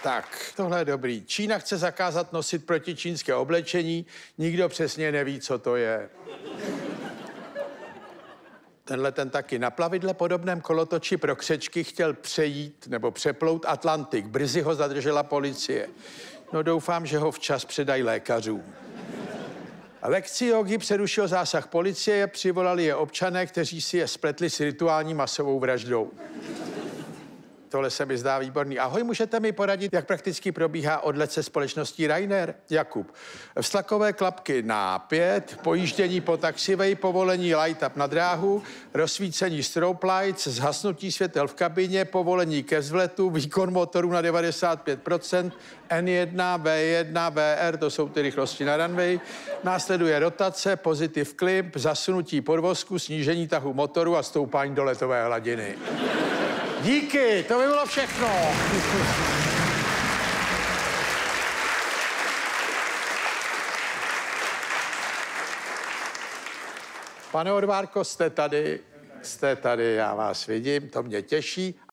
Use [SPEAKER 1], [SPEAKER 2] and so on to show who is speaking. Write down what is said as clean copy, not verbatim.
[SPEAKER 1] Tak, tohle je dobrý. Čína chce zakázat nosit protičínské oblečení, nikdo přesně neví, co to je. Tenhle ten taky. Na plavidle podobném kolotoči pro křečky chtěl přejít nebo přeplout Atlantik. Brzy ho zadržela policie. No doufám, že ho včas předají lékařům. Lekci jógy přerušil zásah policie, přivolali je občané, kteří si je spletli s rituální masovou vraždou. Tohle se mi zdá výborný. Ahoj, můžete mi poradit, jak prakticky probíhá odlet se společností Ryanair? Jakub. Vztlakové klapky na 5, pojíždění po taxiwej, povolení light up na dráhu, rozsvícení strobe lights, zhasnutí světel v kabině, povolení ke vzletu, výkon motoru na 95%, N1, V1, VR, to jsou ty rychlosti na runway, následuje rotace, pozitiv klip, zasunutí podvozku, snížení tahu motoru a stoupání do letové hladiny. Díky, to by bylo všechno. Pane Odvárko, jste tady, já vás vidím, to mě těší.